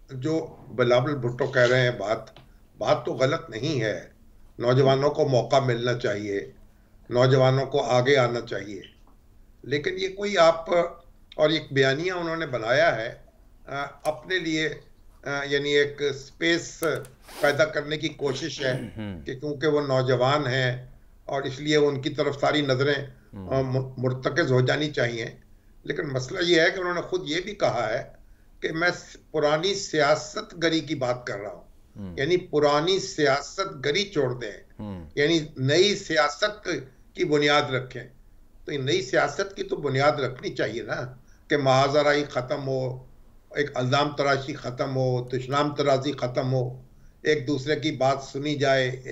जो बिलावल भुट्टो कह रहे हैं, बात बात तो गलत नहीं है। नौजवानों को मौका मिलना चाहिए, नौजवानों को आगे आना चाहिए। लेकिन ये कोई आप, और एक बयानिया उन्होंने बनाया है अपने लिए, यानी एक स्पेस पैदा करने की कोशिश है कि क्योंकि वो नौजवान हैं और इसलिए उनकी तरफ सारी नजरें मुर्तकज हो जानी चाहिए। लेकिन मसला ये है कि उन्होंने खुद ये भी कहा है कि मैं पुरानी सियासत गरी की बात कर रहा हूं, यानी पुरानी सियासत गरी छोड़ दें, यानी नई सियासत की बुनियाद रखें। तो इन नई सियासत की तो बुनियाद रखनी चाहिए ना, कि महाजराई खत्म हो, एक अल्जाम तराशी खत्म हो, दुश्मन तराशी खत्म हो, एक दूसरे की बात सुनी जाए।